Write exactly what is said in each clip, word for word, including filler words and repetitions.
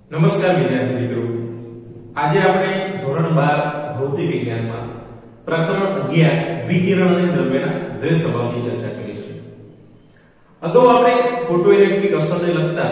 નમસ્કાર વિદ્યાર્થી મિત્રો, આજે આપણે ધોરણ બાર ભૌતિક વિજ્ઞાનમાં પ્રકરણ અગિયાર વિકિરણ અને દ્રવ્યના દ્વય સ્વભાવની ચર્ચા કરીશું. અગાઉ આપણે ફોટોઇલેક્ટ્રિક અસરને લગતા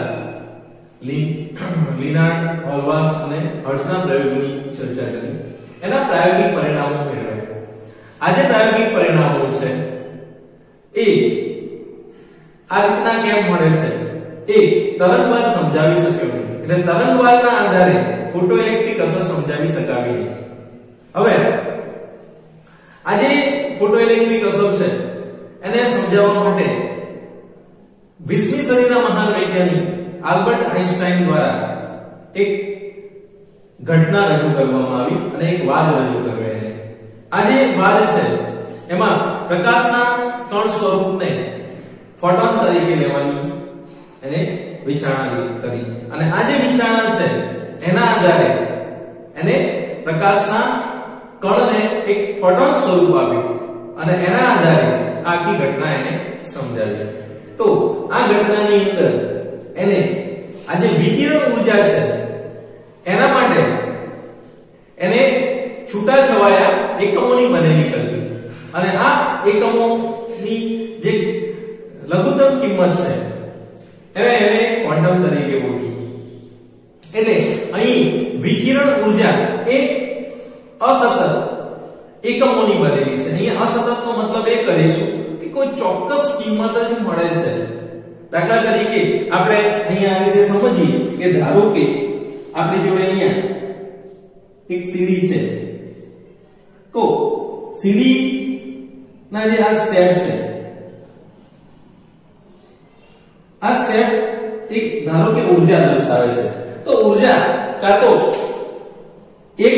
લિનાર્ડ, હોલવાસ અને હર્ટ્ઝના પ્રયોગોની ચર્ચા કરી. એના પ્રાયોગિક પરિણામો મેળવ્યા. આજે પ્રાયોગિક પરિણામો છે એ આ રીતના કેમ મળે છે એ તરંગવાદ સમજાવી શક્યો નહીં. એટલે તરંગવાદના આધારે ફોટોઇલેક્ટ્રિક અસર સમજાવી શકાવી નહીં. હવે આજે ફોટોઇલેક્ટ્રિક અસર છે એને સમજાવવા માટે વીસમી સદીના મહાન વૈજ્ઞાનિક આલ્બર્ટ આઇન્સ્ટાઈન દ્વારા એક ઘટના રજૂ કરવામાં આવી અને એક વાદ રજૂ કર્યો. એને આજે વાદ છે એમાં પ્રકાશના કણ સ્વરૂપને ફોટોન તરીકે લેવાની એને વિચારણા કરી અને આ જે વિચારણા છે એના આધારે એને પ્રકાશના કણને એક ફોટોન સ્વરૂપ આપ્યું અને એના આધારે આખી ઘટના એને સમજાવી. તો આ ઘટનાની અંદર એને આ જે વિકિરણ ઊર્જા છે એના માટે એને છૂટાછવાયા એકમોની બનેલી કરવી અને આ એકમોની જે લઘુત્તમ કિંમત છે એને એને ક્વોન્ટમ તરીકે ઓળખી. એટલે અહીં વિકિરણ ઊર્જા એ અસતત એકમોની બનેલી છે. અહીં અસતતનો મતલબ એ કરીશું કે કોઈ ચોક્કસ કિંમત જ મળે છે. દાખલા તરીકે આપણે અહીંયા આ રીતે સમજીએ કે ધારો કે આપણી જોડે અહીંયા એક સીડી છે, તો સીડી ના જે આ સ્ટેપ છે, આ સ્ટેપ એક ધારો કે ઊર્જા દર્શાવે છે. તો ઊર્જા કાં તો એક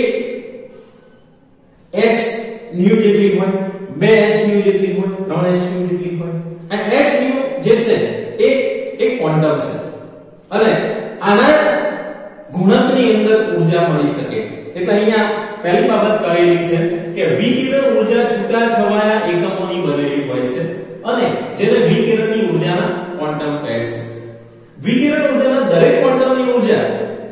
h ન્યુ જેટલી હોય, બે h ન્યુ જેટલી હોય, ત્રણ h ન્યુ જેટલી હોય. અને h ન્યુ જે છે એ એક ક્વોન્ટમ છે અને આના ગુણકની અંદર ઊર્જા મળી શકે. એટલે અહીંયા પહેલી બાબત કહેલી છે કે વિકિરણ ઊર્જા છૂટાછવાયા એકમોની બનેલી હોય છે અને જેને વિકિરણની ઊર્જાના ક્વોન્ટમ કહે છે. વિકિરણ ઊર્જાના દરેક ક્વોન્ટમની ઊર્જા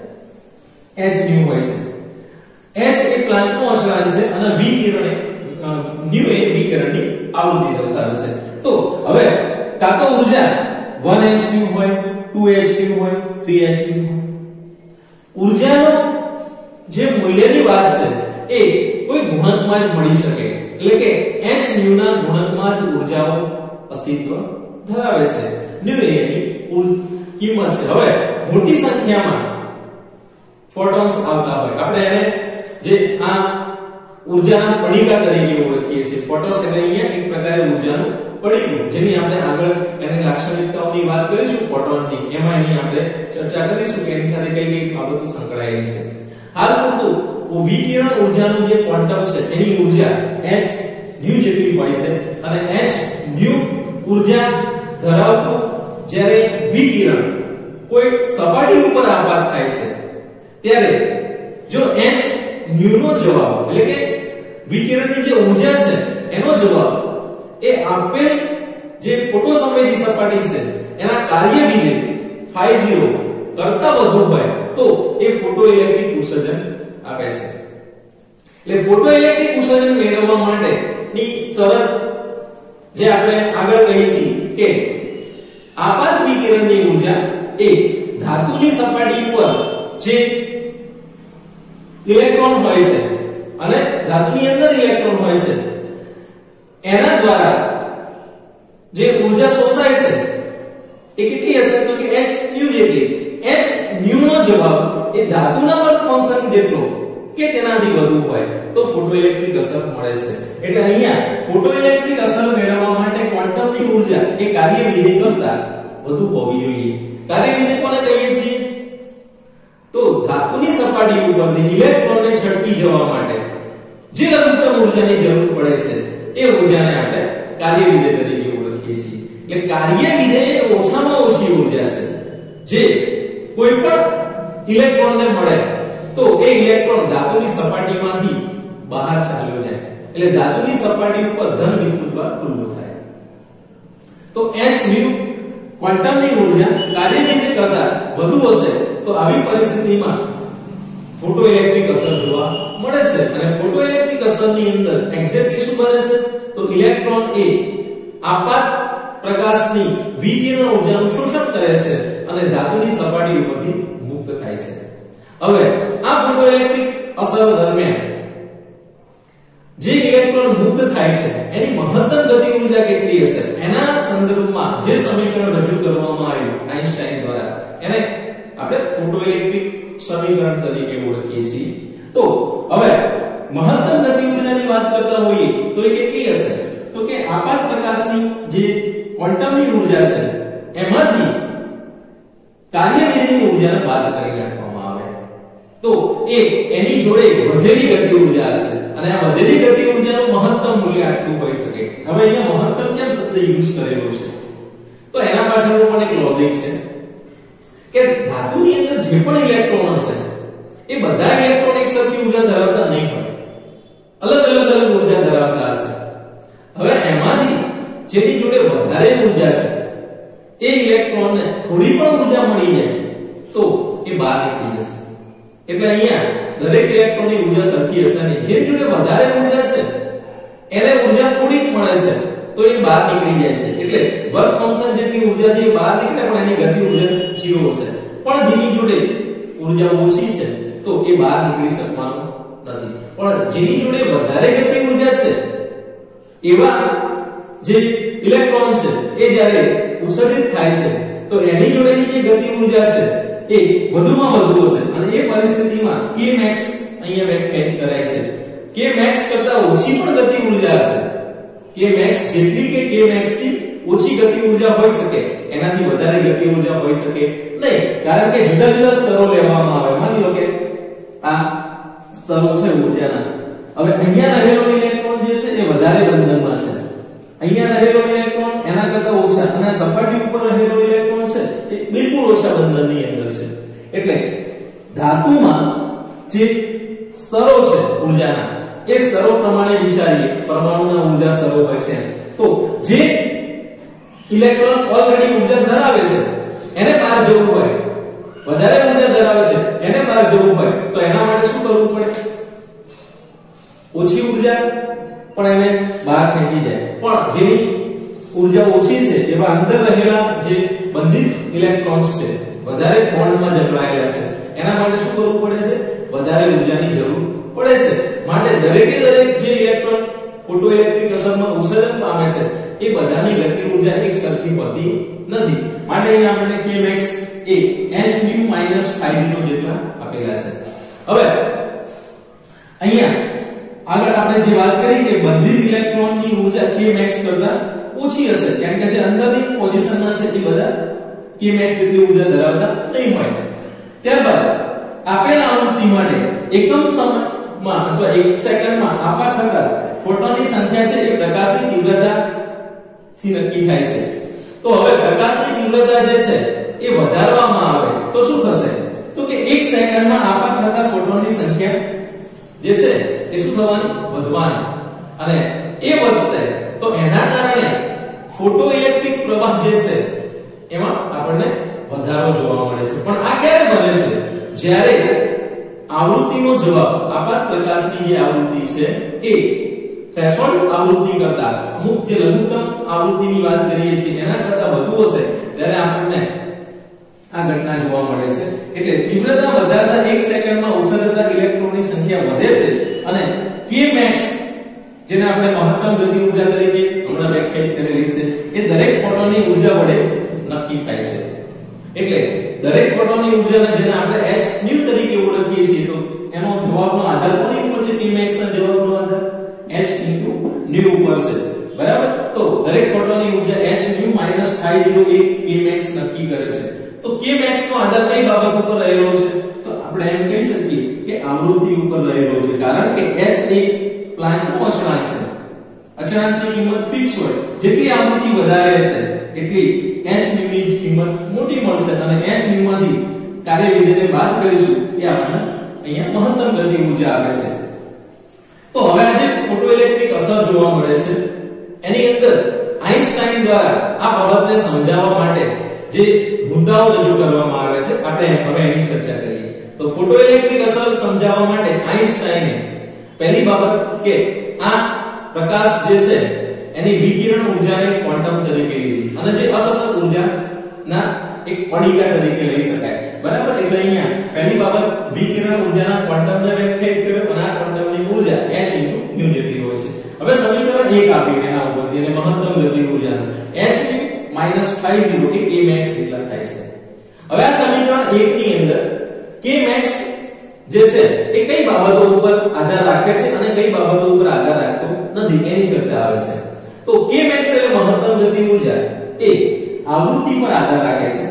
h ન્યુ હોય છે. h એ પ્લાન્કનો અચળાંક છે અને વિકિરણ એ ન્યુ એ વિકિરણની આવૃત્તિ દર્શાવે છે. તો હવે કાં તો ઊર્જા one h ન્યુ હોય, two h ન્યુ હોય, three h ન્યુ હોય. ઊર્જાનો જે મૂલ્યની વાત છે એ કોઈ ગુણકમાં જ મળી શકે. એટલે કે h ન્યુ ના ગુણકમાં જ ઊર્જાઓ અસ્તિત્વ ધરાવે છે. ન્યુ એની કિંમત છે. હવે મોટી સંખ્યામાં ફોટોન્સ આવતા હોય, આપણે એને જે આ ઊર્જાના પડીકા તરીકે ઓળખીએ છીએ. ફોટોન એટલે અહીંયા એક પ્રકારે ઊર્જાનું પડીકું, જેની આપણે આગળ એની લાક્ષણિકતાઓની વાત કરીશું ફોટોનની, એમાં એની આપણે ચર્ચા કરીશું કે એની સાથે કઈ કઈ બાબતો સંકળાયેલી છે. હાલ પૂરતું વિકિરણ ઊર્જાનું જે ક્વોન્ટમ છે એની ઊર્જા h ન્યુ જેટલી હોય છે અને h ન્યુ ઊર્જા ધરાવતું જ્યારે વિકિરણ કોઈ સપાટી ઉપર આપાત થાય છે ત્યારે જો h ન્યુ નો જવાબ એટલે કે વિકિરણની જે ઊર્જા છે એનો જવાબ એ આપેલ જે ફોટોસંવેદી સપાટી છે એના કાર્ય વિધેય phi zero કરતા વધુ હોય તો એ ફોટોઇલેક્ટ્રિક ઉત્સર્જન આપે છે. એટલે ફોટોઇલેક્ટ્રિક ઉત્સર્જન મેળવવા માટેની શરત જે આપણે આગળ કહી હતી કે આપાત વિકિરણની ઊર્જા એ ધાતુની સપાટી પર જે ઇલેક્ટ્રોન હોય છે અને ધાતુની અંદર ઇલેક્ટ્રોન હોય છે એના દ્વારા જે ઊર્જા શોષાય છે એ કેટલી હશે તો કે h ન્યુ જેટલી. h ન્યુ નો જવાબ એ ધાતુના વર્ક ફંક્શન જેટલો કે તેનાથી વધુ હોય તો ફોટોઇલેક્ટ્રિક અસર મળે છે. એટલે અહીંયા ફોટોઇલેક્ટ્રિક અસર મેળવવા માટે ક્વોન્ટમની ઊર્જા એ કાર્ય વિધેય કરતા વધુ હોવી જોઈએ. કાર્ય વિધેય કોને કહીએ છીએ? તો ધાતુની સપાટી ઉપરથી ઇલેક્ટ્રોનને છટકી જવા માટે જે લઘુત્તમ ઊર્જાની જરૂર પડે છે એ ઊર્જાને આપણે કાર્ય વિધેય તરીકે ઓળખીએ છીએ. એટલે કાર્ય વિધેય એ ઓછામાં ઓછી ઊર્જા છે જે કોઈ પણ ઇલેક્ટ્રોનને મળે તો એ ઇલેક્ટ્રોન ધાતુની સપાટીમાંથી બહાર ચાલ્યો જાય. એટલે ધાતુની સપાટી ઉપર ધન વિદ્યુતભાર ખુલ્લો થાય. તો h ન્યુ ક્વોન્ટમની ઊર્જા કાર્ય વિધેય કરતા વધુ હશે તો આવી પરિસ્થિતિમાં ફોટોઇલેક્ટ્રિક અસર જોવા મળે છે અને ફોટોઇલેક્ટ્રિક અસરની અંદર એક્ઝેક્ટલી શું બને છે તો ઇલેક્ટ્રોન એ આપાત પ્રકાશની વિકિરણ ઊર્જાનું શોષણ કરે છે અને ધાતુની સપાટી ઉપરથી મુક્ત થાય છે. હવે આ ફોટોઇલેક્ટ્રિક અસર દરમિયાન જે ઇલેક્ટ્રોન મુક્ત થાય છે એની મહત્તમ ગતિ ઊર્જા કેટલી હશે એના સંદર્ભમાં જે સમીકરણ રજૂ કરવામાં આવ્યું આઈન્સ્ટાઈન દ્વારા એને આપણે ફોટોઇલેક્ટ્રિક સમીકરણ તરીકે ઓળખીએ છીએ. તો હવે મહત્તમ ગતિ ઊર્જાની વાત કરતા હોઈએ તો એ કેટલી હશે તો કે આપાત પ્રકાશની જે ક્વોન્ટમની ઊર્જા છે એમાંથી કાર્યવિધિની ઊર્જાને બાદ કરી નાખવામાં આવે તો એ એની જોડે વધેલી ગતિ ઊર્જા હશે અને આ વધેલી ગતિ ઊર્જાનું મહત્તમ મૂલ્ય આટલું હોઈ શકે. હવે અહીંયા મહત્તમ કેમ શબ્દ યુઝ કરેલો છે તો એના પાછળનું પણ એક લોજિક છે કે ધાતુની અંદર જે પણ ઇલેક્ટ્રોન હશે એ બધા ઇલેક્ટ્રોન એક સરખી ઊર્જા ધરાવતા નહીં હોય, અલગ અલગ અલગ ઊર્જા ધરાવતા હશે. હવે એમાંથી જેની જોડે વધારે ઊર્જા છે એ ઇલેક્ટ્રોનને થોડી પણ ઊર્જા મળી જાય તો એ બહાર નીકળી જશે. એટલે અહીંયા દરેક ઇલેક્ટ્રોનની ઊર્જા સરખી હશે નહીં. જેની જોડે વધારે ઊર્જા છે એને ઊર્જા થોડીક મળે છે તો એ બહાર નીકળી જાય છે. એટલે વર્ક ફંક્શન જેટલી ઊર્જાથી બહાર નીકળે પણ એની ગતિ ઊર્જા ઝીરો હશે. પણ જેની જોડે ઊર્જા ઓછી છે તો એ બહાર નીકળી શકવાનું નથી. પણ જેની જોડે વધારે ગતિ ઊર્જા છે એવા જે ઇલેક્ટ્રોન છે એ જ્યારે ઉત્સર્જિત થાય છે તો એની જોડેની જે ગતિ ઊર્જા છે એ વધુમાં વધુ હશે અને એ પરિસ્થિતિમાં k max અહીંયા વ્યાખ્યાયિત કરાય છે. k max કરતા ઓછી પણ ગતિ ઊર્જા હશે. k max જેટલી કે k max થી ઓછી ગતિ ઊર્જા હોઈ શકે, એનાથી વધારે ગતિ ઊર્જા હોઈ શકે નહીં, કારણ કે જુદા જુદા સ્તરો લેવામાં આવે. માની લો કે આ સ્તરો છે ઊર્જાના. હવે અહીંયા રહેલો ઇલેક્ટ્રોન જે છે એ વધારે બંધનમાં છે, અહીંયા રહેલો ઇલેક્ટ્રોન એના કરતા ઓછા, અને સપાટી ઉપર રહેલો ઇલેક્ટ્રોન છે એ બિલકુલ ઓછા બંધનની અંદર છે. એટલે ધાતુમાં જે સ્તરો છે ઊર્જાના એ સ્તરો પ્રમાણે વિચારીએ, પરમાણુના ઊર્જા સ્તરો હોય છે તો જે ઇલેક્ટ્રોન ઓલરેડી ઊર્જા ધરાવે છે એને બહાર જવું હોય, વધારે ઊર્જા ધરાવે છે એને બહાર જવું હોય તો એના માટે શું કરવું પડે? ઓછી ઊર્જા પણ એને બહાર ખેંચી જાય. પણ જેની ઊર્જા ઓછી છે એવા અંદર રહેલા જે બંધિત ઇલેક્ટ્રોન્સ છે વધારે બોન્ડમાં જકડાયેલા છે એના માટે શું કરવું પડે છે? વધારે ઊર્જાની જરૂર પડે છે. માટે દરેકે દરેક જે ઇલેક્ટ્રોન ફોટોઇલેક્ટ્રિક અસરમાં ઉત્સર્જન પામે છે એ બધાની ગતિ ઊર્જા એક સરખી હોતી નથી. માટે અહીંયા આપણે k max એ h nu minus phi zero જેટલા આપેલા છે. હવે અહીંયા આગળ આપણે જે વાત કરી કે બંધિત ઇલેક્ટ્રોનની ઊર્જા k max કરતા ઓછી હશે, કારણ કે જે અંદરની પોઝિશનમાં છે એ બધા k max જેટલી ઊર્જા ધરાવતા નહીં હોય. ત્યારબાદ આપેલા આવૃત્તિ માટે એકમ સમયમાં અથવા એક સેકન્ડમાં આપાત થતા ફોટોનની સંખ્યા છે એ પ્રકાશની તીવ્રતા થી નક્કી થાય છે. તો હવે પ્રકાશની તીવ્રતા જે છે એ વધારવામાં આવે તો શું થશે? તો કે એક સેકન્ડમાં આપાત થતા ફોટોનની સંખ્યા જે છે એ શું થવાની? વધવાની. અને એ વધશે તો એના કારણે ફોટોઇલેક્ટ્રિક પ્રવાહ જે છે એમાં આપણને વધારો જોવા મળે છે. પણ આ ક્યારે બને છે? જ્યારે આવૃત્તિનો જવાબ આપાત પ્રકાશની જે આવૃત્તિ છે એ થ્રેશોલ્ડ આવૃત્તિ કરતા અમુક જે લઘુત્તમ આવૃત્તિની વાત કરીએ છીએ એના કરતા વધુ હશે ત્યારે આપણને આ ઘટના જોવા મળે છે. એટલે તીવ્રતા વધારતા એક સેકન્ડમાં ઉત્સર્જતા ઇલેક્ટ્રોનની સંખ્યા વધે છે અને k max જેને આપણે મહત્તમ ગતિ ઊર્જા તરીકે હમણાં વ્યાખ્યાયિત કરેલી છે એ દરેક ફોટોનની ઊર્જા વડે નક્કી થાય છે. એટલે દરેક ફોટોનની ઊર્જાને જેને આપણે h nu તરીકે ઓળખીએ છીએ તો એનો જવાબનો આધાર કોની ઉપર છે? k max ના જવાબનો આધાર h into nu ઉપર છે. બરાબર? તો દરેક ફોટોનની ઊર્જા h nu minus phi zero એ k max નક્કી કરે છે. તો k max નો આધાર કઈ બાબત ઉપર રહેલો છે? તો આપણે એમ કહી શકીએ કે આવૃત્તિ ઉપર રહેલો છે, કારણ કે h એ પ્લાન્કનો અચળાંક છે. અચળાંકની કિંમત ફિક્સ હોય, જેટલી આવૃત્તિ વધારે હશે એટલી h nu ની કિંમત મોટી મળશે અને h nu માંથી કાર્યવિધિને બાદ કરીશું એ આપણને અહીંયા મહત્તમ ગતિ ઊર્જા આપે છે. તો હવે આજે ફોટોઇલેક્ટ્રિક અસર જોવા મળે છે એની અંદર આઈન્સ્ટાઈન દ્વારા આ બાબતને સમજાવવા માટે જે મુદ્દાઓ રજૂ કરવામાં આવે છે આપણે હવે એની ચર્ચા કરીએ. તો ફોટોઇલેક્ટ્રિક અસર સમજાવવા માટે આઈન્સ્ટાઈને પહેલી બાબત કે આ પ્રકાશ જે છે એની વિકિરણ ઊર્જાને ક્વોન્ટમ તરીકે લીધી અને જે અસતત ઊર્જાના એક પડીકા તરીકે લઈ શકાય. બરાબર. એટલે અહીંયા પહેલી બાબત વિકિરણ ઊર્જાના ક્વોન્ટમને વ્યાખ્યાયિત કર્યો અને આ ક્વોન્ટમની ઊર્જા h nu જેટલી હોય છે. હવે સમીકરણ એક આપ્યું એના ઉપરથી અને મહત્તમ ગતિ ઊર્જાનું h minus ફાઈવ ઝીરો એ k max જેટલા થાય છે. હવે આ સમીકરણ એક ની અંદર k max જે છે એ કઈ બાબતો ઉપર આધાર રાખે છે અને કઈ બાબતો ઉપર આધાર રાખતો નથી એની ચર્ચા આવે છે. તો k max એટલે મહત્તમ ગતિ ઊર્જા એ આવૃત્તિ પર આધાર રાખે છે.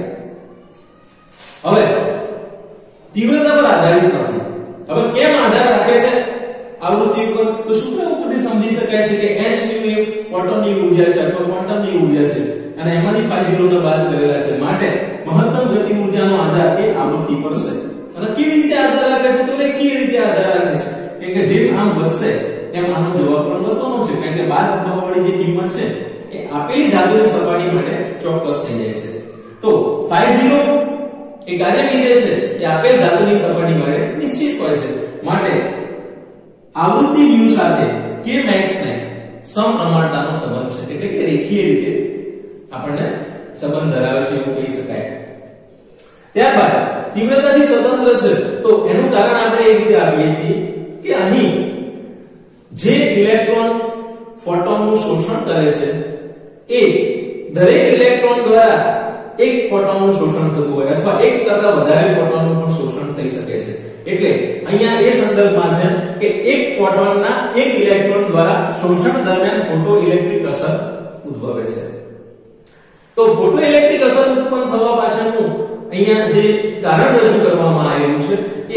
હવે તીવ્રતા પર આધારિત નથી. હવે કેમ આધાર રાખે છે આવૃત્તિ ઉપર? તો સૂત્ર ઉપરથી સમજી શકાય છે કે h nu એ ફોટોનની ઊર્જા છે અથવા ક્વોન્ટમની ઊર્જા છે અને એમાંથી ફાઈવ ઝીરો ને બાદ કરેલા છે. માટે મહત્તમ ગતિ ઊર્જાનો આધાર એ આવૃત્તિ પર છે. અને કેવી રીતે આધાર રાખે છે? તો રેખીય રીતે આધાર રાખે છે. એટલે કે જેમ આમ વધશે એમ આનો જવાબ પણ વધવાનો છે, કારણ કે બાદ થવા વાળી જે કિંમત છે એ આપેલી ધાતુની સપાટી માટે ચોક્કસ થઈ જાય છે. તો ફાઈવ ઝીરો એ કાર્ય વિધેય છે એ આપેલ ધાતુની સપાટી માટે નિશ્ચિત હોય છે. માટે આવૃત્તિ mu સાથે k max ને સમપ્રમાણતાનો સંબંધ છે, એટલે કે રેખીય રીતે આપણને સંબંધ ધરાવે છે એવું કહી શકાય. ત્યારબાદ તીવ્રતાથી સ્વતંત્ર છે તો એનું કારણ આપણે એ રીતે આપીએ છીએ કે અહીં જે ઇલેક્ટ્રોન ફોટોનનું શોષણ કરે છે એ દરેક ઇલેક્ટ્રોન દ્વારા એક ફોટોનનું શોષણ થતું હોય અથવા એક કરતા વધારે ફોટોનનું પણ શોષણ થઈ શકે છે. એટલે અહીંયા એ સંદર્ભમાં છે કે એક ફોટોનના એક ઇલેક્ટ્રોન દ્વારા શોષણ દરમિયાન ફોટોઇલેક્ટ્રિક અસર ઉદ્ભવે છે. તો ફોટોઇલેક્ટ્રિક અસર ઉત્પન્ન થવા પાછળનું અહીંયા જે કારણ રજૂ કરવામાં આવેલું છે એ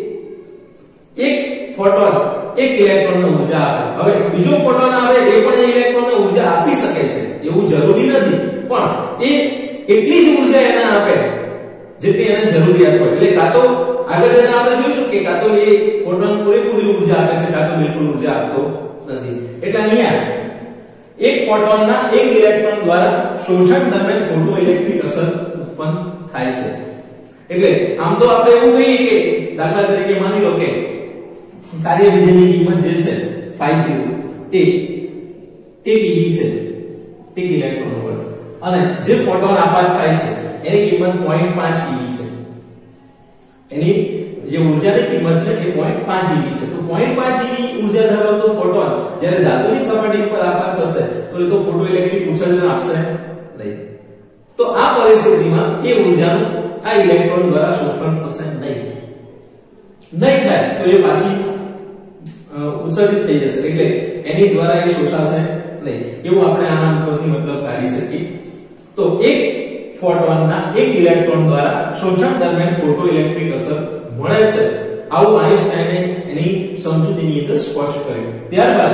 એક ફોટોન એક ઇલેક્ટ્રોનને ઊર્જા આપે. હવે બીજો ફોટોન આવે એ પણ ઇલેક્ટ્રોનને ઊર્જા આપી શકે છે એવું જરૂરી નથી, પણ એ એટલી જ ઊર્જા એને આપે જેટલી એને જરૂરિયાત હોય. એટલે કાં તો આગળ જતા આપણે જોઈશું કે કાં તો એ ફોટોન પૂરેપૂરી ઊર્જા આપે છે કાં તો બિલકુલ ઊર્જા આપતો નથી. એટલે અહીંયા એક ફોટોનના એક ઇલેક્ટ્રોન દ્વારા શોષણ દરમિયાન ફોટોઇલેક્ટ્રિક અસર ઉત્પન્ન થાય છે. એટલે આમ તો આપણે એવું કહીએ કે દાખલા તરીકે માની લો કે કાર્ય વિધેયની કિંમત જે છે ફાઈવ ઝીરો એ એક eV છે એક ઇલેક્ટ્રોન ઉપર, અને જે ફોટોન આપાત થાય છે એની કિંમત ઝીરો પોઈન્ટ ફાઈવ eV છે. એની જે ઊર્જાની કિંમત છે એ ઝીરો પોઈન્ટ ફાઈવ eV છે. તો ઝીરો પોઈન્ટ ફાઈવ eV ઊર્જા ધરાવતો ફોટોન જ્યારે ધાતુની સપાટી ઉપર આપાત થશે તો એ તો ફોટોઇલેક્ટ્રિક ઉત્સર્જન આપશે નહીં. તો આ પરિસ્થિતિમાં એ ઊર્જાનું આ ઇલેક્ટ્રોન દ્વારા શોષણ થશે નહીં. નહીં થાય તો એ પાછી ઉત્સર્જિત થઈ જશે, એટલે એની દ્વારા એ શોષાશે નહીં. એવું આપણે આના ઉપરથી મતલબ કાઢી શકીએ. તો એક ફોટોનના એક ઇલેક્ટ્રોન દ્વારા શોષણ દરમિયાન ફોટોઇલેક્ટ્રિક અસર મળે છે. આવું આઈન્સ્ટાઈને એની સમજૂતીની અંદર સ્પષ્ટ કર્યું. ત્યારબાદ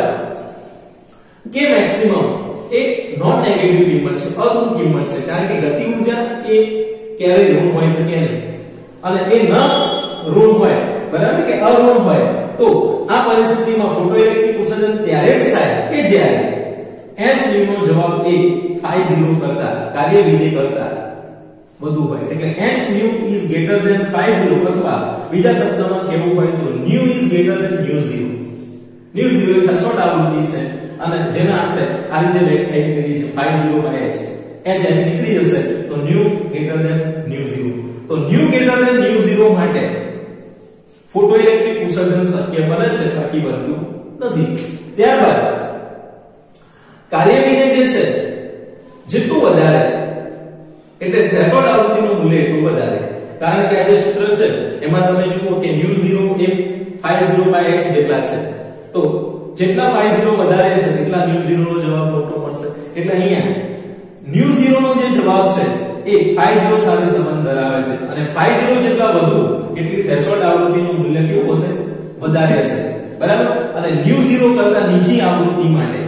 કે મેક્સિમમ એ નોન નેગેટિવ કિંમત છે, અઋણ કિંમત છે, કારણ કે ગતિ ઊર્જા એ ક્યારેય ઋણ હોઈ શકે નહીં અને એ ન ઋણ હોય બરાબર કે અઋણ હોય તો આ પરિસ્થિતિમાં ફોટોઇલેક્ટ્રિક ઉત્સર્જન ત્યારે જ થાય કે જ્યારે h nu નો જવાબ એ ફાઈવ ઝીરો કરતા કાર્ય વિધેય કરતા વધુ હોય. એટલે h nu is greater than phi zero અથવા બીજા શબ્દોમાં કહેવું હોય તો nu is greater than nu zero. nu zero એ સચોટ આવૃત્તિ છે અને જેના આપણે આ રીતે વ્યાખ્યાયિત કરીએ છીએ phi zero by h. h h નીકળી જશે તો nu greater than nu zero. તો nu greater than nu zero માટે ફોટોઇલેક્ટ્રિક ઉત્સર્જન શક્ય બને છે, બાકી બનતું નથી. ત્યારબાદ કાર્ય વિધેય જે છે જેટલું વધારે એટલે થ્રેશોલ્ડ આવૃત્તિનું મૂલ્ય એટલું વધારે, કારણ કે આ જે સૂત્ર છે એમાં તમે જુઓ કે nu ઝીરો એ ફાઈવ ઝીરો by h જેટલા છે. તો જેટલા ફાઈવ ઝીરો વધારે હશે તેટલા nu ઝીરો નો જવાબ મોટો મળશે. એટલે અહીંયા nu ઝીરો નો જે જવાબ છે એ ફાઈવ ઝીરો સાથે સંબંધ ધરાવે છે અને ફાઈવ ઝીરો જેટલા વધુ એટલી થ્રેશોલ્ડ આવૃત્તિનું મૂલ્ય કેવું હશે? વધારે હશે. બરાબર. અને nu ઝીરો કરતા નીચી આવૃત્તિ માટે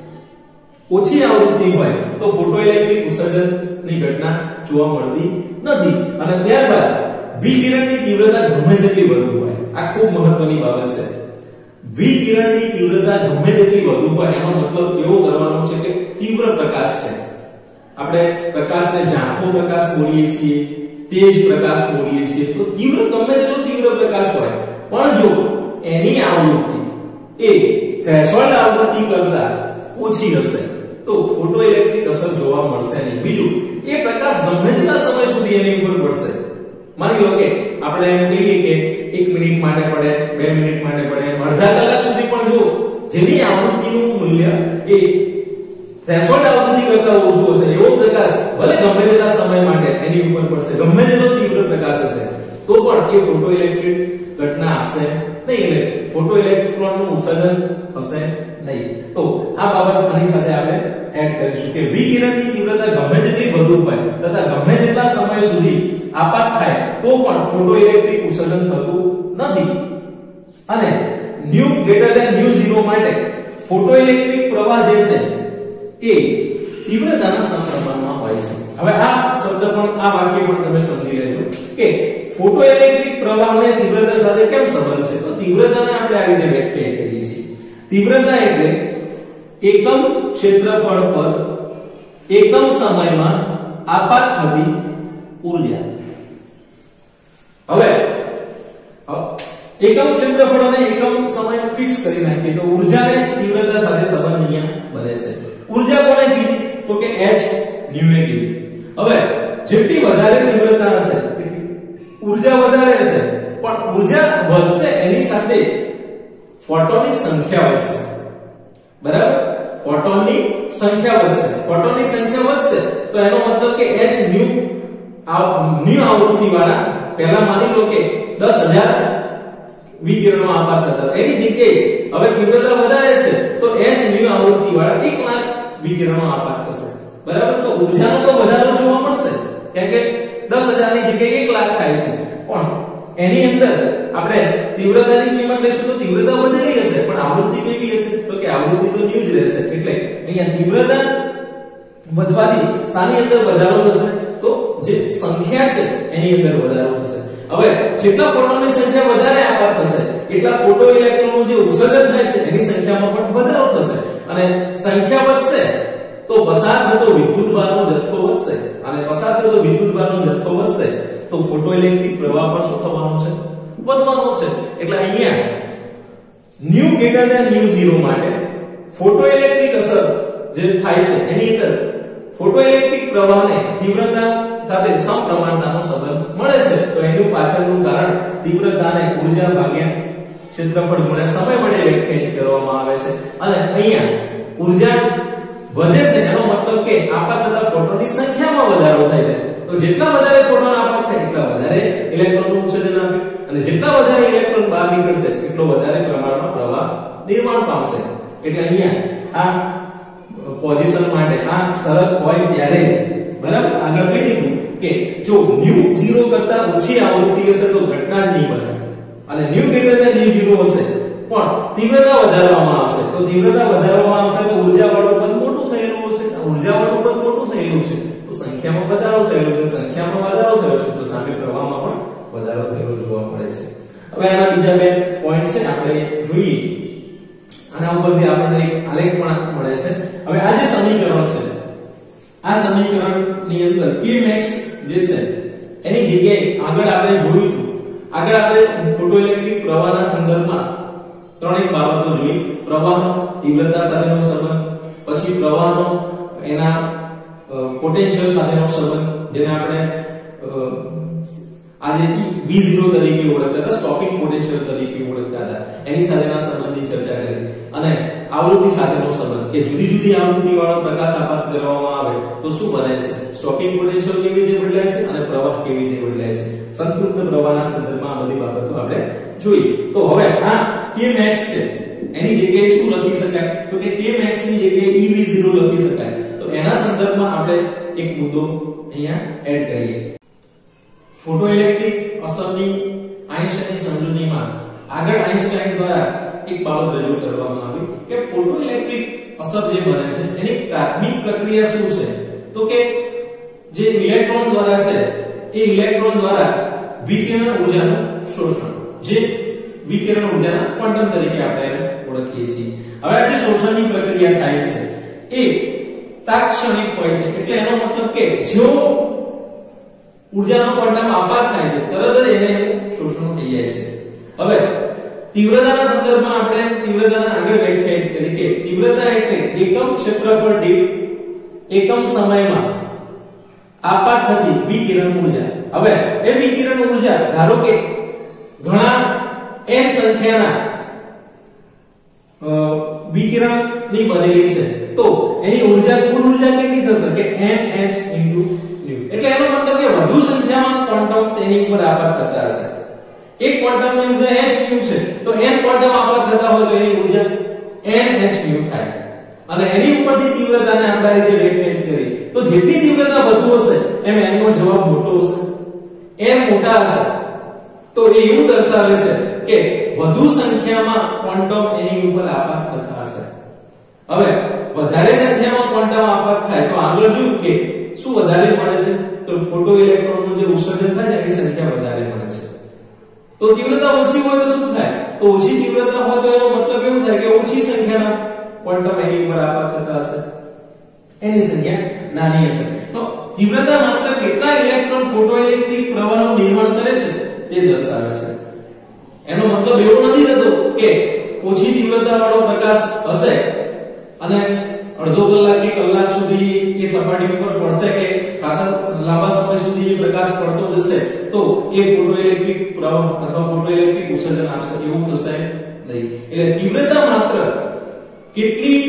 ઓછી આવૃત્તિ હોય તો ફોટોઇલેક્ટ્રિક ઉત્સર્જનની ઘટના જોવા મળતી નથી. અને ત્યારબાદ વિકિરણની તીવ્રતા ગમે તેટલી વધુ હોય, આ ખૂબ મહત્વની બાબત છે. વિકિરણની તીવ્રતા ગમે તેટલી વધુ હોય એનો મતલબ એવો કરવાનો છે કે તીવ્ર પ્રકાશ છે આપણે પ્રકાશને ઝાંખો પ્રકાશ બોલીએ છીએ, તેજ પ્રકાશ બોલીએ છીએ. તો તીવ્ર ગમે તેટલો તીવ્ર પ્રકાશ હોય પણ જો એની આવૃત્તિ એ થ્રેશોલ્ડ આવૃત્તિ કરતા ઓછી હશે તો ફોટોઇલેક્ટ્રિક અસર જોવા મળશે નહીં. બીજું, એ પ્રકાશ ગમે તેટલા સમય સુધી એની ઉપર પડશે. માની લો કે આપણે એમ કહીએ કે એક મિનિટ માટે પડે, બે મિનિટ માટે પડે, અડધા કલાક સુધી પણ જો જેની આવૃત્તિનું મૂલ્ય એ થ્રેશોલ્ડ આવૃત્તિ કરતા ઓછું હશે એવો પ્રકાશ ભલે ગમે તેટલા સમય માટે એની ઉપર પડશે, ગમે તેટલો તીવ્ર પ્રકાશ હશે તો પણ એ ફોટોઇલેક્ટ્રિક ઘટના આપશે નહીં, એટલે ફોટોઇલેક્ટ્રોનનું ઉત્સર્જન થશે નહીં. તો આ બાબત આની સાથે આપણે એડ કરીશું કે વિકિરણની તીવ્રતા ગમે તેટલી વધુ હોય તથા ગમે તેટલા સમય સુધી આપાત થાય તો પણ ફોટોઇલેક્ટ્રિક ઉત્સર્જન થતું નથી. અને nu greater than nu zero માટે ફોટોઇલેક્ટ્રિક પ્રવાહ જે છે એ તીવ્રતાના સમપ્રમાણમાં હોય છે. હવે આ શબ્દ પણ આ વાક્ય પણ તમે સમજી લેજો કે ફોટોઇલેક્ટ્રિક પ્રવાહને તીવ્રતા સાથે કેમ સંબંધ છે. તો તીવ્રતાને આપણે આ રીતે વ્યાખ્યાયિત કરીએ છીએ. તીવ્રતા એટલે એકમ ક્ષેત્રફળ પર એકમ સમયમાં આપાત થતી ઊર્જા. હવે એકમ ક્ષેત્રફળ અને એકમ સમય ફિક્સ કરી નાખીએ તો ઊર્જાને તીવ્રતા સાથે સંબંધ અહીંયા બને છે. ઊર્જા કોને કીધી? તો કે h nu ને કીધી. હવે જેટલી વધારે તીવ્રતા હશે ઊર્જા વધારે હશે પણ ઊર્જા વધશે એની સાથે ફોટોનની સંખ્યા વધશે. બરાબર, ફોટોનની સંખ્યા વધશે. ફોટોનની સંખ્યા વધશે તો એનો મતલબ કે h nu ન્યુ આવૃત્તિ વાળા પહેલા માની લો કે દસ હજાર વિકિરણો આપાત થતા, એની જગ્યાએ હવે તીવ્રતા વધારે છે તો h ન્યુ આવૃત્તિ વાળા એક લાખ વિકિરણો આપાત થશે. બરાબર, તો ઊર્જાનો તો વધારો જોવા મળશે કેમ કે દસ હજાર ની જગ્યાએ એક લાખ થાય છે પણ એની અંદર આપણે તીવ્રતાની કિંમત લઈશું તો તીવ્રતા વધેલી હશે પણ આવૃત્તિ કેવી હશે? તો કે આવૃત્તિ તો ન્યુ જ રહેશે. એટલે અહીંયા તીવ્રતા વધવાથી સાની અંદર વધારો થશે તો જે સંખ્યા છે એની અંદર વધારો થશે. હવે જેટલા ફોટોનની સંખ્યા વધારે આપાત થશે એટલા ફોટો ઇલેક્ટ્રોનનું જે ઉત્સર્જન થાય છે એની સંખ્યામાં પણ વધારો થશે અને સંખ્યા વધશે તો પસાર થતો વિદ્યુતભારનો જથ્થો વધશે અને પસાર થતો વિદ્યુતભારનો જથ્થો વધશે તો ફોટોઇલેક્ટ્રિક પ્રવાહ પણ શું થવાનો છે? વધવાનો છે. એટલે અહીંયા nu greater than nu zero માટે ફોટોઇલેક્ટ્રિક અસર જે થાય છે એની અંદર ફોટોઇલેક્ટ્રિક પ્રવાહને તીવ્રતા સાથે સમપ્રમાણતાનો સંબંધ મળે છે. તો એનું પાછળનું કારણ તીવ્રતાને ઊર્જા ભાગ્યા ક્ષેત્રફળ ગુણ્યા સમય વડે વ્યાખ્યાયિત કરવામાં આવે છે. અને અહીંયા ઊર્જા વધે છે એનો મતલબ કે આપાત થતા ફોટોનની સંખ્યામાં વધારો થાય છે. તો જેટલા વધારે ફોટોન આપાત થાય એટલા વધારે ઇલેક્ટ્રોનનું ઉત્સર્જન આપે અને જેટલા વધારે ઇલેક્ટ્રોન બહાર નીકળશે એટલો વધારે પ્રમાણમાં પ્રવાહ નિર્માણ પામશે. એટલે અહીંયા આ પોઝિશન માટે આ શરત હોય ત્યારે બરાબર આગળ કહી દીધું કે જો ન્યુ ઝીરો કરતા ઓછી આવૃત્તિ હશે તો ઘટના જ નહીં બને અને nu greater than nu zero હશે પણ તીવ્રતા વધારવામાં આવશે તો તીવ્રતા વધારવામાં આવશે તો ઊર્જા વાળું પદ મોટું થયેલું હશે. ઊર્જા વાળું પદ મોટું થયેલું છે તો સંખ્યામાં વધારો થયેલો છે, સંખ્યામાં વધારો થયો છે તો સામે પ્રવાહમાં પણ વધારો થયેલો જોવા મળે છે. હવે આના બીજા બે પોઈન્ટ છે આપણે જોઈએ. આના ઉપરથી આપણને એક આલેખ પણ મળે છે. હવે આ જે સમીકરણ છે આ સમીકરણની અંદર k max જે છે એની જગ્યાએ આગળ આપણે જોયું હતું આગળ આપણે ફોટોઇલેક્ટ્રિક પ્રવાહના સંદર્ભમાં ત્રણેક બાબતો જોઈ. પ્રવાહનો તીવ્રતા સાથેનો સંબંધ, પછી પ્રવાહનો એના પોટેન્શિયલ સાથેનો સંબંધ જેને આપણે આજે v ઝીરો તરીકે ઓળખતા હતા, સ્ટોપિંગ પોટેન્શિયલ તરીકે ઓળખતા હતા, એની સાથેના સંબંધની ચર્ચા કરી. અને આવૃત્તિ સાથેનો સંબંધ કે જુદી જુદી આવૃત્તિ વાળો પ્રકાશ આપાત કરવામાં આવે તો શું બને છે, સ્ટોપિંગ પોટેન્શિયલ કેવી રીતે બદલાય છે અને પ્રવાહ કેવી રીતે બદલાય છે. સંતૃપ્ત પ્રવાહના સંદર્ભમાં આ બધી બાબતો આપણે જોઈ. તો હવે આ k max છે એની જગ્યાએ શું લખી શકાય? તો કે k max ની જગ્યાએ e v ઝીરો લખી શકાય. તો એના સંદર્ભમાં આપણે એક મુદ્દો અહીંયા એડ કરીએ. ફોટોઇલેક્ટ્રિક અસરની આઈન્સ્ટાઈનની સમજૂતીમાં આગળ આઈન્સ્ટાઈન દ્વારા એક બાબત રજૂ કરવામાં આવી કે ફોટોઇલેક્ટ્રિક અસર જે બને છે એની પ્રાથમિક પ્રક્રિયા શું છે? તો કે જે ઇલેક્ટ્રોન દ્વારા છે એ ઇલેક્ટ્રોન દ્વારા વિકિરણ ઊર્જાનું શોષણ, જે વિકિરણ ઊર્જાના ક્વોન્ટમ તરીકે આપણે એને ઓળખીએ છીએ. હવે આ જે શોષણની પ્રક્રિયા થાય છે એ તાત્ક્ષણિક હોય છે એટલે એનો મતલબ કે જો ઊર્જાનો ક્વોન્ટમ આપાત થાય છે તરત જ એને શોષણ થઈ જાય છે. હવે તીવ્રતાના સંદર્ભમાં આપણે તીવ્રતાના આગળ વ્યાખ્યાયિત કરી કે તીવ્રતા એટલે એકમ ક્ષેત્રફળ દીઠ એકમ સમયમાં આપાત થતી વિકિરણ ઊર્જા. હવે એ વિકિરણ ઊર્જા ધારો કે ઘણા n સંખ્યાના વિકિરણની બનેલી છે તો એની ઊર્જા કુલ ઊર્જા કેટલી થશે કે nh nu. એટલે એનો મતલબ કે વધુ સંખ્યામાં ક્વોન્ટમ તેની ઉપર આપાત થતા હશે. એક ક્વોન્ટમની ઊર્જા h nu છે તો n ક્વોન્ટમ આપાત થતા હોય તો એની ઊર્જા nh nu થાય. અને એની ઉપરથી તીવ્રતાને આપણે રીતે વ્યાખ્યાયિત કરી તો જેટલી તીવ્રતા વધુ હશે એમ n નો જવાબ મોટો હશે. n મોટા હશે તો એ એવું દર્શાવે છે કે વધુ સંખ્યામાં ક્વોન્ટમ એની ઉપર આપાત થતા હશે. હવે વધારે સંખ્યામાં ક્વોન્ટમ આપાત થાય તો આગળ જોયું કે શું વધારે મળે છે તો ફોટો ઇલેક્ટ્રોનનું જે ઉત્સર્જન થાય છે એની સંખ્યા વધારે મળે છે. તો તીવ્રતા ઓછી હોય તો શું થાય તો ઓછી તીવ્રતા હોય તો એનો મતલબ એવું થાય કે ઓછી સંખ્યાના ક્વોન્ટમ એની ઉપર આપાત થતા હશે, એની સંખ્યા નાની હશે. તો તીવ્રતા માત્ર કેટલા ઇલેક્ટ્રોન ફોટોઇલેક્ટ્રિક પ્રવાહનું નિર્માણ કરે છે તે દર્શાવે છે. એનો મતલબ એવો નથી થતો કે ઓછી તીવ્રતા વાળો પ્રકાશ હશે અને અડધો કલાક કે કલાક સુધી એ સપાટી ઉપર પડશે કે ખાસા લાંબા સમય સુધી એ પ્રકાશ પડતો જશે તો એ ફોટોઇલેક્ટ્રિક પ્રવાહ અથવા ફોટોઇલેક્ટ્રિક ઉત્સર્જન આપશે એવું થશે નહીં. એટલે તીવ્રતા માત્ર કેટલી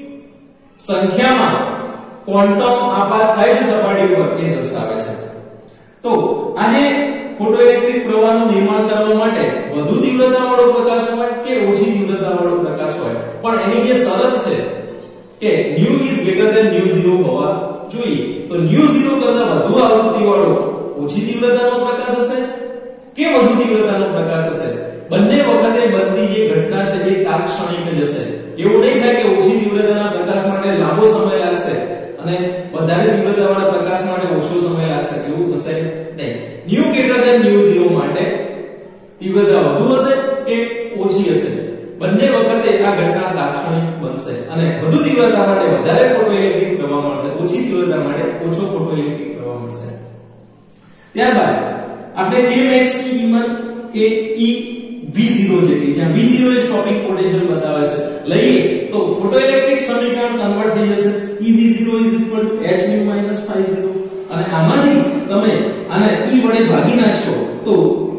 સંખ્યામાં ક્વોન્ટમ આપાત થાય છે સપાટી ઉપર એ દર્શાવે છે. તો આજે ફોટોઇલેક્ટ્રિક પ્રવાહનું નિર્માણ કરવા માટે વધુ તીવ્રતા વાળો પ્રકાશ હોય કે ઓછી તીવ્રતા વાળો પ્રકાશ હોય પણ એની જે શરત છે કે nu is greater than nu zero હોવા જોઈએ. તો nu zero કરતા વધુ આવૃત્તિ વાળો ઓછી તીવ્રતાનો પ્રકાશ હશે કે વધુ તીવ્રતાનો પ્રકાશ હશે બંને વખતે બનતી જે ઘટના છે એ તાત્ક્ષણિક જ હશે. એવું નહીં થાય કે ઓછી તીવ્રતાના પ્રકાશ માટે લાંબો સમય લાગશે અને વધારે તીવ્રતાવાળા પ્રકાશ માટે ઓછો સમય લાગશે એવું થશે નહીં. nu greater than nu zero માટે તીવ્રતા વધુ હશે કે ઓછી હશે બંને વખતે આ ઘટના તાત્ક્ષણિક બનશે અને વધુ તીવ્રતા માટે વધારે ફોટોઇલેક્ટ્રિક પ્રવાહ મળશે, ઓછી તીવ્રતા માટે ઓછો ફોટોઇલેક્ટ્રિક પ્રવાહ મળશે. ત્યારબાદ આપણે kmax ની કિંમત એ e v zero જેટલી જ્યાં v zero એ સ્ટોપિંગ પોટેન્શિયલ બતાવે છે લઈએ તો ફોટોઇલેક્ટ્રિક સમીકરણ કન્વર્ટ થઈ જશે e v zero h nu minus phi zero અને આમાંથી તમે આને e વડે ભાગી નાખશો તો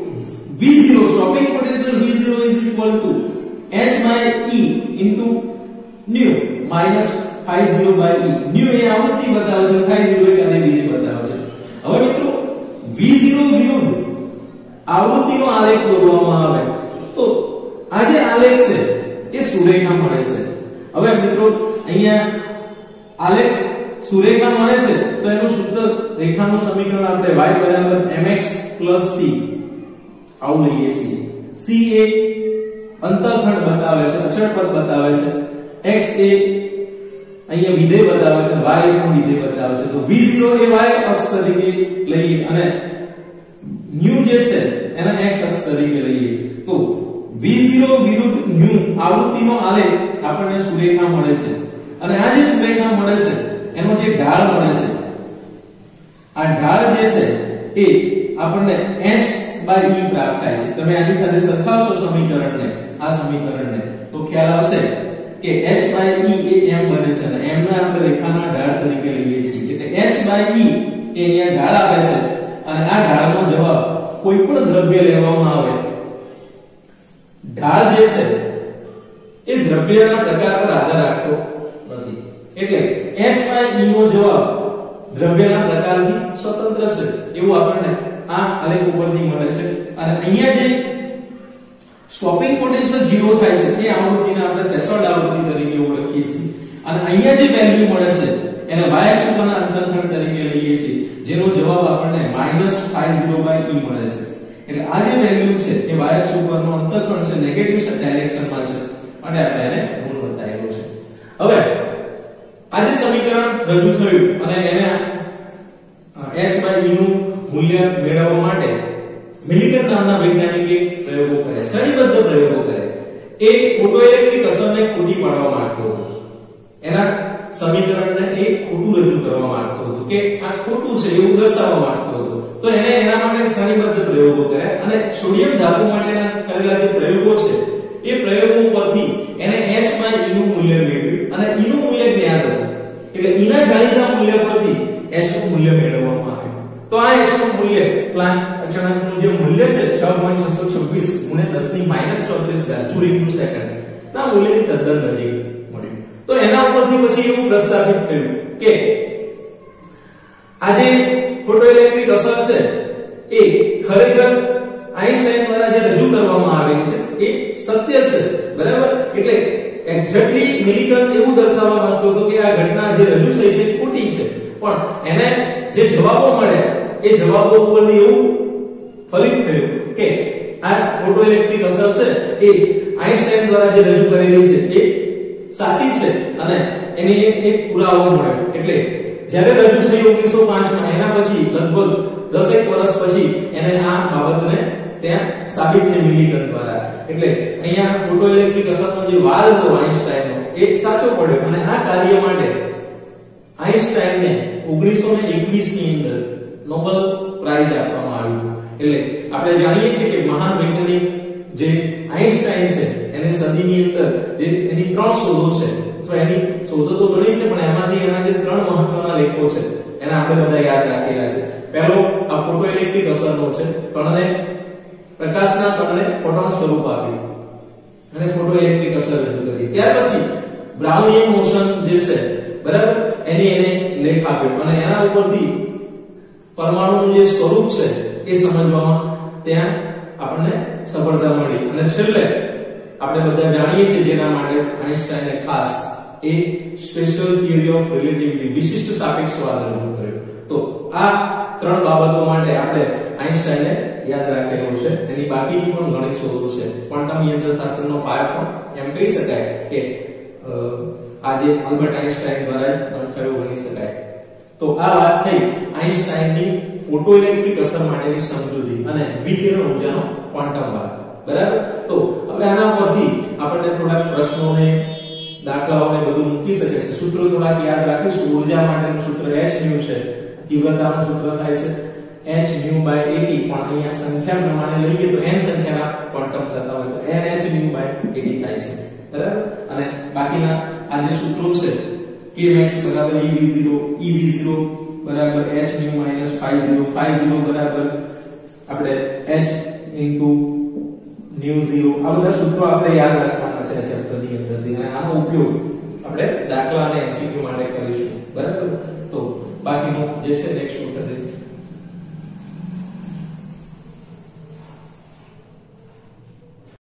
v zero stopping potential v zero h by e into nu minus phi zero by e. nu એ આવૃત્તિ બતાવે છે, phi zero એ કાર્યવિધિ બતાવે છે. હવે મિત્રો v zero વિરુદ્ધ આવૃત્તિનો આલેખ દોરવામાં આવે તો આ જે આલેખ છે એ સુરેખા મળે છે. હવે મિત્રો અહીંયા આલેખ સુરેખા મળે છે તો એનું સૂત્ર રેખાનું સમીકરણ આપણે y બરાબર mx c આવું લઈએ છીએ. c એ અંતઃખંડ બતાવે છે, અચળ પદ બતાવે છે, x એ અહીંયા વિધેય બતાવે છે, y એ પણ વિધેય બતાવે છે. તો v zero એ y અક્ષ તરીકે લઈએ અને nu જે છે એના x અક્ષ તરીકે લઈએ તો v zero વિરુદ્ધ nu આવૃત્તિનો આલેખ આપણને સુરેખા મળે છે અને આ જે સુરેખા મળે છે એનો જે ઢાળ મળે છે આ ઢાળ જે છે એ આપણને h by e પ્રાપ્ત થાય છે. તમે આની સાથે સરખાવશો સમીકરણને આ સમીકરણને તો ખ્યાલ આવશે કે h by e A m બને છે અને m ના આપણે રેખાના ઢાળ તરીકે લઈએ છીએ એટલે h by e એ અહીંયા ઢાળ આવે છે અને આ ઢાળનો જવાબ કોઈ પણ દ્રવ્ય લેવામાં આવે ઢાળ જે છે એ દ્રવ્યના પ્રકાર પર આધાર રાખતો નથી એટલે h by e નો જવાબ દ્રવ્યના પ્રકારથી સ્વતંત્ર છે એવું આપણને આ આલેખ ઉપરથી મળે છે. અને અહીંયા જે સ્ટોપિંગ પોટેન્શિયલ ઝીરો થાય છે એ આવૃત્તિને આપણે થ્રેશોલ્ડ આવૃત્તિ તરીકે ઓળખીએ છીએ અને અહીંયા જે વેલ્યુ મળે છે એને y અક્ષ પરના અંતઃખંડ તરીકે લઈએ છીએ જેનો જવાબ આપણને -phi zero by e મળે છે. એટલે આ જે વેલ્યુ છે એ y અક્ષ ઉપરનો અંતઃખંડ છે નેગેટિવ ડાયરેક્શનમાં છે અને આપણે એને ઋણ બતાવેલું છે. હવે આ જે સમીકરણ રજૂ થયું અને એને h by e નું મૂલ્ય મેળવવા માટે મિલિકન નામના વૈજ્ઞાનિકે પ્રયોગો કર્યા, શ્રેણીબદ્ધ પ્રયોગો કર્યા. એ ફોટોઇલેક્ટ્રિક અસરને ખોટી પાડવા માંગતો હતો, એના સમીકરણને એ ખોટું કરવા માંગતો હતો કે આ ખોટું છે એવું દર્શાવવા માંગતો હતો. તો એને એના માટે શ્રેણીબદ્ધ પ્રયોગો કર્યા અને સોડિયમ ધાતુ માટેના કરેલા જે પ્રયોગો છે એ પ્રયોગો પરથી એને H માં E નું મૂલ્ય મેળવ્યું અને E નું મૂલ્ય જ્ઞાત હતું. એટલે E ના જાણીતા મૂલ્ય પરથી H નું મૂલ્ય મેળવવામાં આવ્યું. તો આ H નું મૂલ્ય પ્લાન્ટ અચળાંકનું જે મૂલ્ય છે છ પોઈન્ટ છસો છવ્વીસ ગુણ્યા દસ ની માઈનસ ચોત્રીસ જુલ ઇન્ટુ સેકન્ડ ના મૂલ્યની તદ્દન નજીક મળ્યું. તો એના ઉપરથી પછી એવું પ્રસ્થાપિત થયું કે આ જે ફોટોઇલેક્ટ્રિક અસર છે એ ખરેખર આઈન્સ્ટાઈન દ્વારા જે રજૂ કરવામાં આવેલી છે એ સત્ય છે, બરાબર. એટલે એક્ઝેક્ટલી મિલિટન એવું દર્શાવવા માંગતો હતો કે આ ઘટના જે રજૂ થઈ છે ખોટી છે, પણ એને જે જવાબો મળ્યા એ જવાબો ઉપરથી એવું ફલિત થયું કે આ ફોટોઇલેક્ટ્રિક અસર છે એ આઈન્સ્ટાઈન દ્વારા જે રજૂ કરેલી છે એ સાચી છે અને એની એક પુરાવો મળ્યો. એટલે જ્યારે રજૂ થઈ ઓગણીસો પાંચ માં એના પછી લગભગ દસેક વર્ષ પછી એને આ બાબતને ત્યાં સાબિત થઈ મિલિટન દ્વારા. એટલે અહીંયા ફોટોઇલેક્ટ્રિક અસરનો જે વાદ હતો આઈન્સ્ટાઈનનો એ સાચો પડ્યો અને આ કાર્ય માટે આઈન્સ્ટાઈને ઓગણીસો એકવીસ ની અંદર નોબેલ પ્રાઇઝ આપવામાં આવ્યું. એટલે આપણે જાણીએ છીએ કે મહાન વૈજ્ઞાનિક જે આઈન્સ્ટાઈન છે એને સદીની અંદર જે એની ત્રણ શોધો છે, તો એની શોધો તો ઘણી છે પણ એમાંથી એના જે ત્રણ મહત્વના લેખો છે એને આપણે બધા યાદ રાખેલા છે. પહેલો આ ફોટોઇલેક્ટ્રિક અસરનો છે. કણને પ્રકાશના કણને ફોટોન સ્વરૂપ આપ્યું અને ફોટોઇલેક્ટ્રિક અસર રજૂ કરી. ત્યાર પછી બ્રાઉનિયન મોશન જે છે, બરાબર, એની એને લેખ આપ્યો અને એના ઉપરથી પરમાણુનું જે સ્વરૂપ છે એ સમજવામાં ત્યાં આપણને સફળતા મળી. અને છેલ્લે આપણે બધા જાણીએ છીએ જેના માટે આઈન્સ્ટાઈને ખાસ એ સ્પેશિયલ થિયરી ઓફ રિલેટિવિટી વિશિષ્ટ સાપેક્ષવાદ રજૂ કર્યો. તો આ ત્રણ બાબતો માટે આપણે આઈન્સ્ટાઈને યાદ રાખેલું છે. એની બાકીની પણ ઘણી શોધો છે. ક્વોન્ટમ યંત્રશાસ્ત્રનો પાયો પણ એમ કહી શકાય કે આજે આલ્બર્ટ આઈન્સ્ટાઈન દ્વારા જ નોંધાયો ગણી શકાય. તો આ વાત થઈ આઈન્સ્ટાઈનની ફોટોઇલેક્ટ્રિક અસર માટેની સમજૂતી અને વિકિરણ ઉર્જાનો ક્વોન્ટમ વાદ, બરાબર. તો હવે આના પરથી આપણને થોડાક પ્રશ્નોને દાખલાઓને બધું મૂકી શકે છે. સૂત્રો થોડાક યાદ રાખીશું. ઉર્જા માટેનું સૂત્ર h nu છે, તીવ્રતાનું સૂત્ર થાય છે h nu by eighty, પણ અહીંયા સંખ્યા પ્રમાણે લઈએ તો n સંખ્યાના ક્વોન્ટમ થતા હોય તો n h nu by eighty થાય છે, બરાબર. અને બાકીના આ જે સૂત્રો છે k max બરાબર E v zero, E v zero બરાબર h nu minus phi zero, phi zero બરાબર આપણે h into nu zero, આ બધા સૂત્રો આપણે યાદ રાખવાના છે ચેપ્ટરની અંદરથી અને આનો ઉપયોગ આપણે દાખલા અને એમસીક્યુ માટે કરીશું, બરાબર. તો બાકીનું જે છે નેક્સ્ટ વખતે